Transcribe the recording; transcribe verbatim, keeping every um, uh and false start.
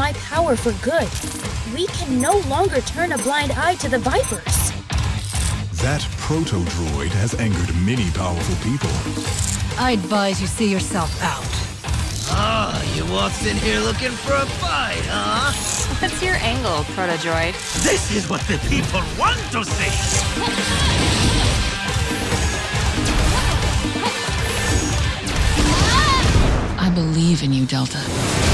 my power for good. We can no longer turn a blind eye to the Vipers. That Protodroid has angered many powerful people. I advise you see yourself out. Ah, you walked in here looking for a fight, huh? What's your angle, Protodroid? This is what the people want to see! I believe in you, Delta.